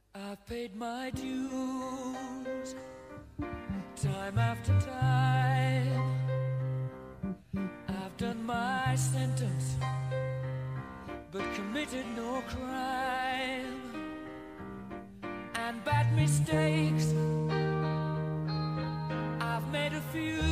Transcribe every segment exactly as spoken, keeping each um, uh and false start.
I've paid my dues, time after time. I've done my sentence, but committed no crime. And bad mistakes, I've made a few.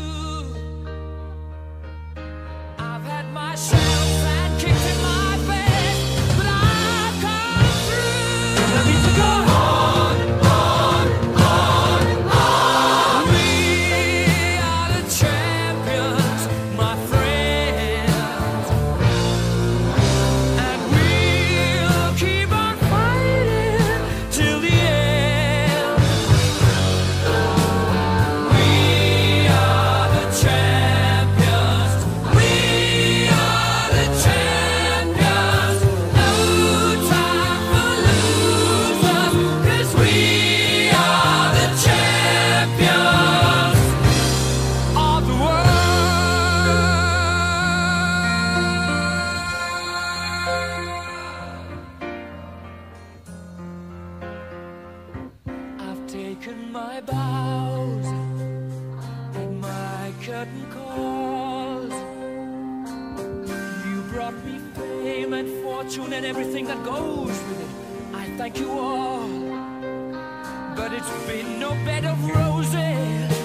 I've had my shells and kicked in my face, but I've come through. And I need to go on, on, on, on. We are the champions, my friends, and we'll keep on fighting till the end. We are the champions. We are the champions. No time for losers, 'cause we are the champions of the world. I've taken my bows and my curtain calls. You brought me fame and fortune and everything that goes with it. I thank you all, but it's been no bed of roses.